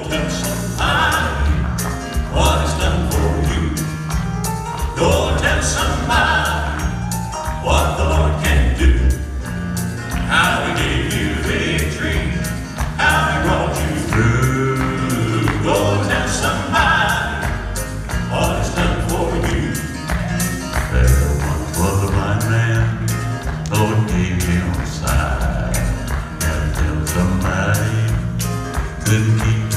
tell somebody what He's done for you. Go tell somebody what the Lord can do. How He gave you victory, how He brought you through. Go tell somebody what He's done for you. There once was a blind man, the Lord gave him sight. Now tell somebody couldn't keep